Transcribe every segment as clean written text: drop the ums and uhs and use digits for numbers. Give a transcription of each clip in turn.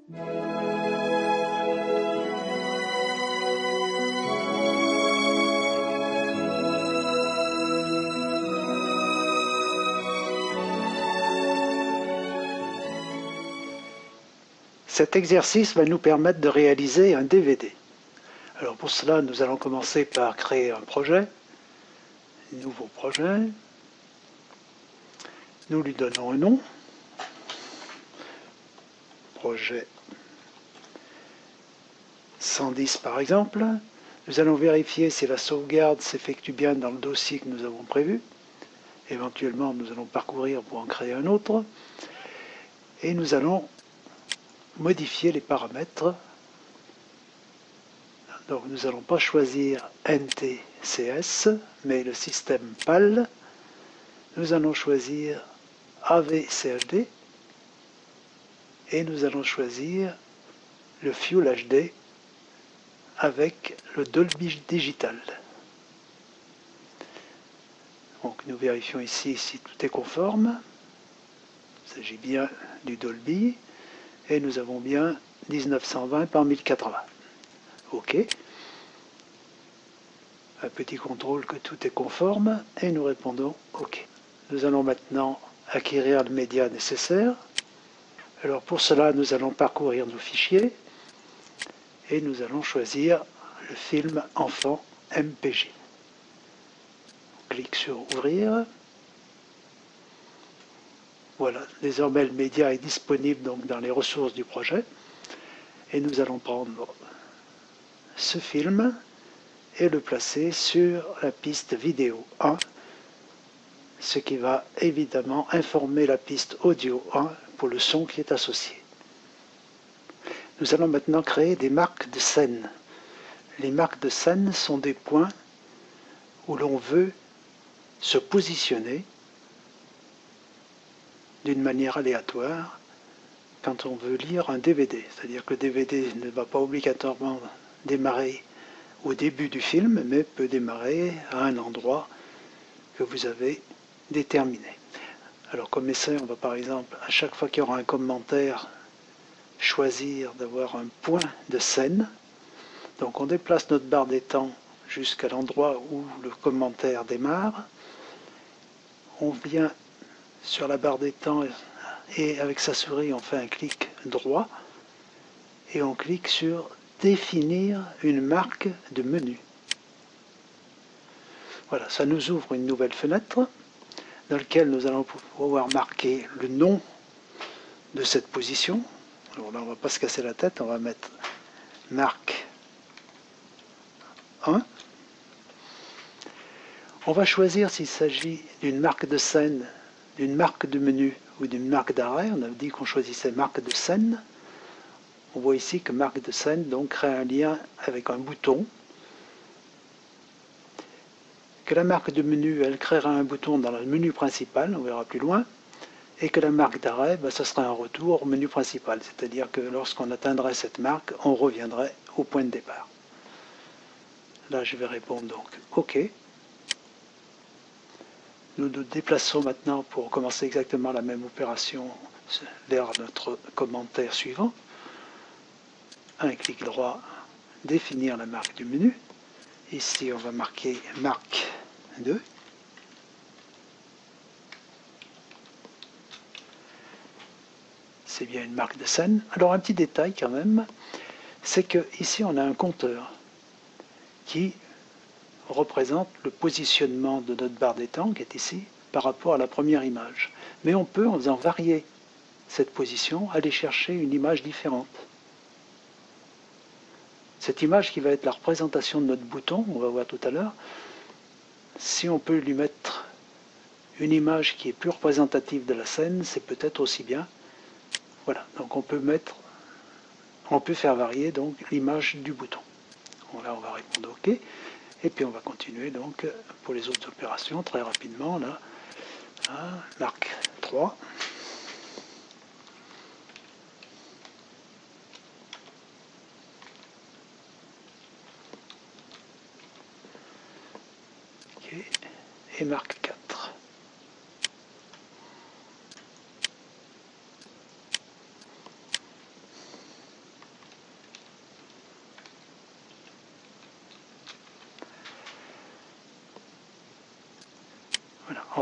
Cet exercice va nous permettre de réaliser un DVD. Alors pour cela, nous allons commencer par créer un projet, un nouveau projet. Nous lui donnons un nom, projet 110 par exemple. Nous allons vérifier si la sauvegarde s'effectue bien dans le dossier que nous avons prévu. Éventuellement, nous allons parcourir pour en créer un autre. Et nous allons modifier les paramètres. Donc nous n'allons pas choisir NTCS, mais le système PAL. Nous allons choisir AVCHD et nous allons choisir le Full HD avec le Dolby Digital. Donc nous vérifions ici si tout est conforme. Il s'agit bien du Dolby et nous avons bien 1920 par 1080. OK. Un petit contrôle que tout est conforme et nous répondons OK. Nous allons maintenant acquérir le média nécessaire. Alors pour cela, nous allons parcourir nos fichiers et nous allons choisir le film enfant MPG. On clique sur Ouvrir. Voilà, désormais le média est disponible donc dans les ressources du projet. Et nous allons prendre ce film et le placer sur la piste vidéo 1, ce qui va évidemment informer la piste audio 1 pour le son qui est associé. Nous allons maintenant créer des marques de scène. Les marques de scène sont des points où l'on veut se positionner d'une manière aléatoire quand on veut lire un DVD. C'est-à-dire que le DVD ne va pas obligatoirement démarrer au début du film, mais peut démarrer à un endroit que vous avez déterminé. Alors comme essai, on va par exemple, à chaque fois qu'il y aura un commentaire, choisir d'avoir un point de scène. Donc on déplace notre barre des temps jusqu'à l'endroit où le commentaire démarre. On vient sur la barre des temps et avec sa souris on fait un clic droit et on clique sur définir une marque de menu. Voilà, ça nous ouvre une nouvelle fenêtre dans laquelle nous allons pouvoir marquer le nom de cette position. Alors là, on ne va pas se casser la tête, on va mettre marque 1. On va choisir s'il s'agit d'une marque de scène, d'une marque de menu ou d'une marque d'arrêt. On a dit qu'on choisissait marque de scène. On voit ici que marque de scène donc crée un lien avec un bouton. Que la marque de menu, elle créera un bouton dans le menu principal, on verra plus loin. Et que la marque d'arrêt, ce sera un retour au menu principal. C'est-à-dire que lorsqu'on atteindrait cette marque, on reviendrait au point de départ. Là, je vais répondre donc OK. Nous nous déplaçons maintenant pour commencer exactement la même opération vers notre commentaire suivant. Un clic droit, définir la marque du menu. Ici, on va marquer marque 2. C'est bien une marque de scène. Alors un petit détail quand même, c'est que ici on a un compteur qui représente le positionnement de notre barre des temps, qui est ici, par rapport à la première image. Mais on peut, en faisant varier cette position, aller chercher une image différente. Cette image qui va être la représentation de notre bouton, on va voir tout à l'heure, si on peut lui mettre une image qui est plus représentative de la scène, c'est peut-être aussi bien. Voilà, donc on peut faire varier donc l'image du bouton. Bon, là, on va répondre OK. Et puis on va continuer donc pour les autres opérations très rapidement. Là, marque 3. OK. Et marque 4.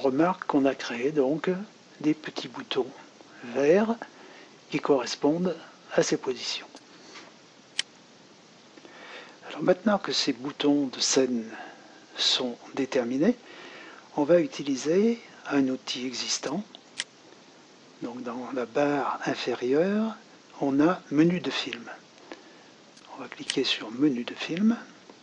remarque qu'on a créé donc des petits boutons verts qui correspondent à ces positions. Alors maintenant que ces boutons de scène sont déterminés, on va utiliser un outil existant. Donc dans la barre inférieure, on a menu de film. On va cliquer sur menu de film.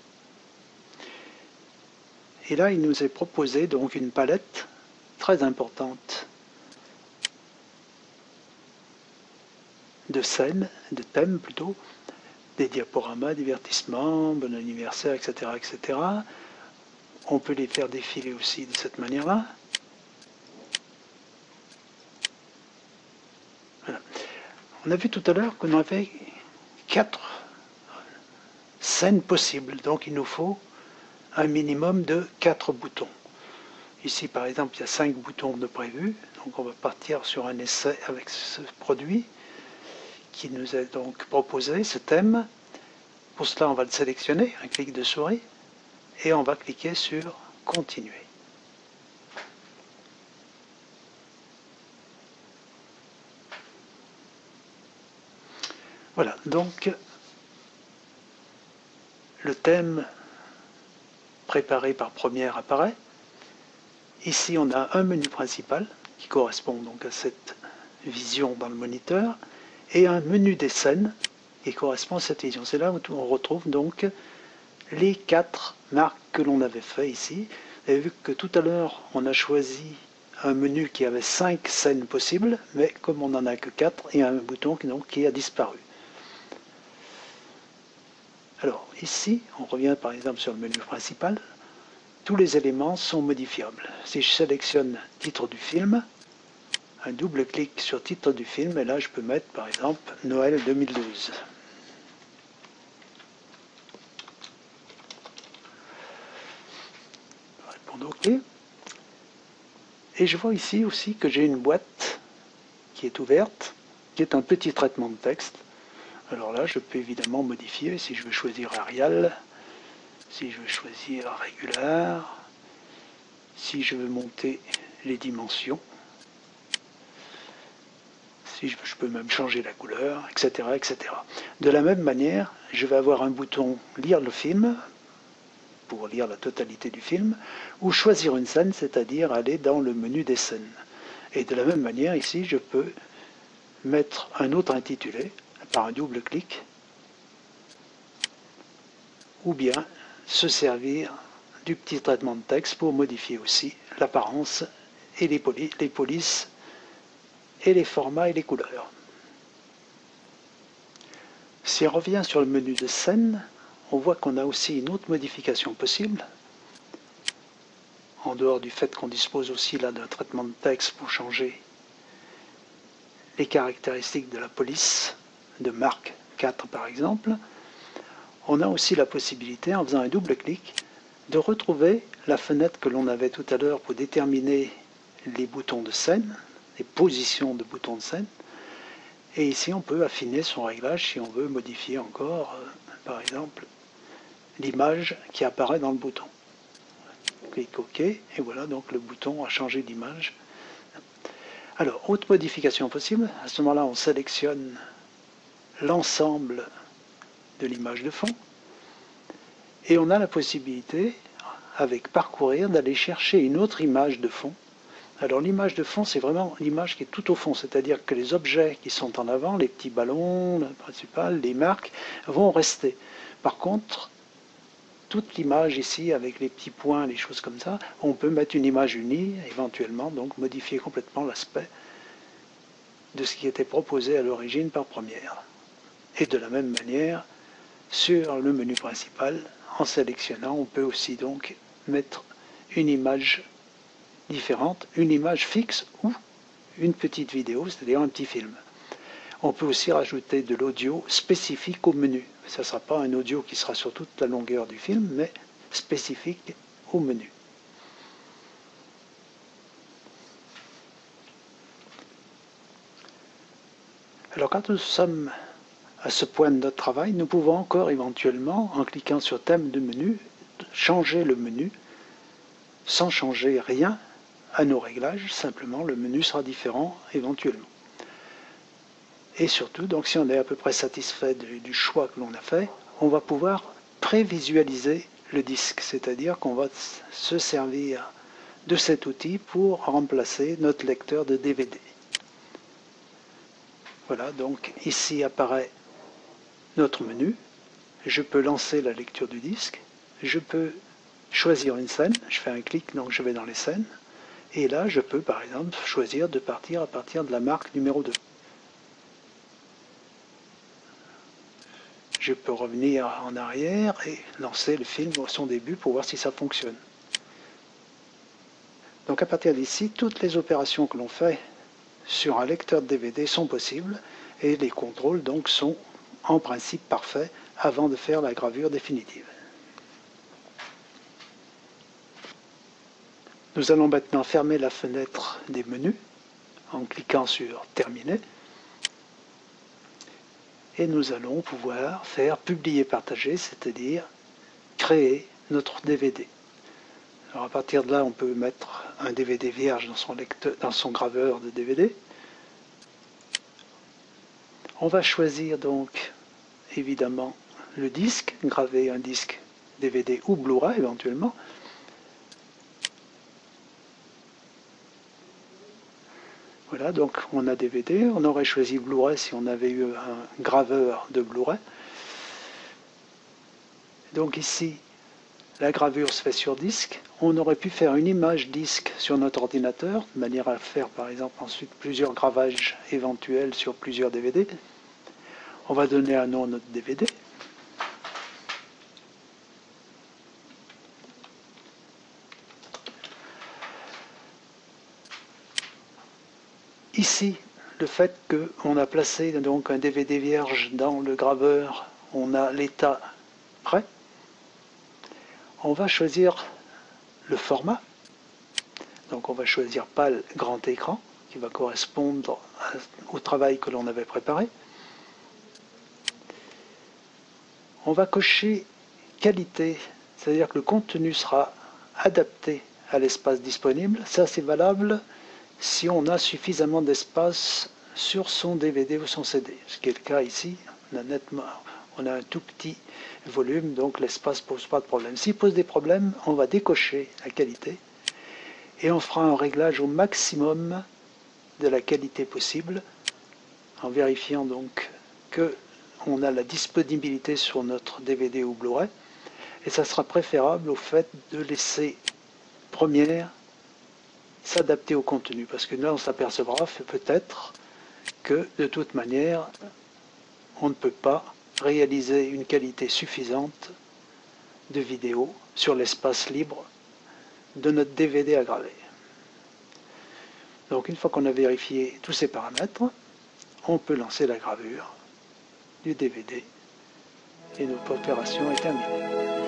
Et là, il nous est proposé donc une palette très importante de scènes, de thèmes plutôt, des diaporamas, divertissements, bon anniversaire, etc., etc. On peut les faire défiler aussi de cette manière-là. Voilà. On a vu tout à l'heure qu'on avait 4 scènes possibles, donc il nous faut un minimum de 4 boutons. Ici, par exemple, il y a 5 boutons de prévus, donc on va partir sur un essai avec ce produit qui nous est donc proposé, ce thème. Pour cela, on va le sélectionner, un clic de souris, et on va cliquer sur « Continuer ». Voilà, donc le thème préparé par Premiere apparaît. Ici, on a un menu principal qui correspond donc à cette vision dans le moniteur et un menu des scènes qui correspond à cette vision. C'est là où on retrouve donc les 4 marques que l'on avait fait ici. Vous avez vu que tout à l'heure, on a choisi un menu qui avait 5 scènes possibles, mais comme on n'en a que 4, il y a un bouton qui a disparu. Alors ici, on revient par exemple sur le menu principal. Tous les éléments sont modifiables. Si je sélectionne titre du film, un double clic sur titre du film, et là je peux mettre par exemple Noël 2012. Je vais répondre OK. Et je vois ici aussi que j'ai une boîte qui est ouverte, qui est un petit traitement de texte. Alors là, je peux évidemment modifier si je veux choisir Arial, si je veux choisir Régular, si je veux monter les dimensions, si je peux même changer la couleur, etc., etc. De la même manière, je vais avoir un bouton Lire le film, pour lire la totalité du film, ou choisir une scène, c'est-à-dire aller dans le menu des scènes. Et de la même manière, ici, je peux mettre un autre intitulé, par un double clic, ou bien se servir du petit traitement de texte pour modifier aussi l'apparence et les polices et les formats et les couleurs. Si on revient sur le menu de scène, on voit qu'on a aussi une autre modification possible, en dehors du fait qu'on dispose aussi là d'un traitement de texte pour changer les caractéristiques de la police, de marque 4 par exemple. On a aussi la possibilité, en faisant un double clic, de retrouver la fenêtre que l'on avait tout à l'heure pour déterminer les boutons de scène, les positions de boutons de scène. Et ici, on peut affiner son réglage si on veut modifier encore, par exemple, l'image qui apparaît dans le bouton. Clique OK, et voilà, donc le bouton a changé d'image. Alors, autre modification possible, à ce moment-là, on sélectionne l'ensemble de l'image de fond, et on a la possibilité, avec Parcourir, d'aller chercher une autre image de fond. Alors l'image de fond, c'est vraiment l'image qui est tout au fond, c'est-à-dire que les objets qui sont en avant, les petits ballons, le principal, les marques, vont rester. Par contre, toute l'image ici, avec les petits points, les choses comme ça, on peut mettre une image unie, éventuellement, donc modifier complètement l'aspect de ce qui était proposé à l'origine par Premiere. Et de la même manière, sur le menu principal, en sélectionnant, on peut aussi donc mettre une image différente, une image fixe ou une petite vidéo, c'est-à-dire un petit film. On peut aussi rajouter de l'audio spécifique au menu. Ce ne sera pas un audio qui sera sur toute la longueur du film, mais spécifique au menu. Alors quand nous sommes à ce point de notre travail, nous pouvons encore éventuellement, en cliquant sur thème de menu, changer le menu sans changer rien à nos réglages, simplement le menu sera différent éventuellement. Et surtout, donc si on est à peu près satisfait du choix que l'on a fait, on va pouvoir prévisualiser le disque, c'est-à-dire qu'on va se servir de cet outil pour remplacer notre lecteur de DVD. Voilà, donc ici apparaît notre menu. Je peux lancer la lecture du disque. Je peux choisir une scène. Je fais un clic, donc je vais dans les scènes. Et là, je peux par exemple choisir de partir à partir de la marque numéro 2. Je peux revenir en arrière et lancer le film à son début pour voir si ça fonctionne. Donc à partir d'ici, toutes les opérations que l'on fait sur un lecteur de DVD sont possibles et les contrôles donc sont en principe parfaits avant de faire la gravure définitive. Nous allons maintenant fermer la fenêtre des menus en cliquant sur Terminer et nous allons pouvoir faire Publier partager, c'est-à-dire créer notre DVD. Alors à partir de là, on peut mettre un DVD vierge dans son graveur de DVD. On va choisir donc évidemment le disque, graver un disque DVD ou Blu-ray éventuellement. Voilà, donc on a DVD, on aurait choisi Blu-ray si on avait eu un graveur de Blu-ray. Donc ici, la gravure se fait sur disque. On aurait pu faire une image disque sur notre ordinateur, de manière à faire par exemple ensuite plusieurs gravages éventuels sur plusieurs DVD. On va donner un nom à notre DVD. Ici, le fait qu'on a placé donc un DVD vierge dans le graveur, on a l'état prêt. On va choisir le format. Donc on va choisir PAL grand écran, qui va correspondre au travail que l'on avait préparé. On va cocher qualité, c'est-à-dire que le contenu sera adapté à l'espace disponible. Ça, c'est valable si on a suffisamment d'espace sur son DVD ou son CD. Ce qui est le cas ici, on a un tout petit volume, donc l'espace ne pose pas de problème. S'il pose des problèmes, on va décocher la qualité et on fera un réglage au maximum de la qualité possible en vérifiant donc que on a la disponibilité sur notre DVD ou Blu-ray, et ça sera préférable au fait de laisser Premiere s'adapter au contenu, parce que là on s'apercevra peut-être que de toute manière on ne peut pas réaliser une qualité suffisante de vidéo sur l'espace libre de notre DVD à graver. Donc une fois qu'on a vérifié tous ces paramètres, on peut lancer la gravure du DVD et notre opération est terminée.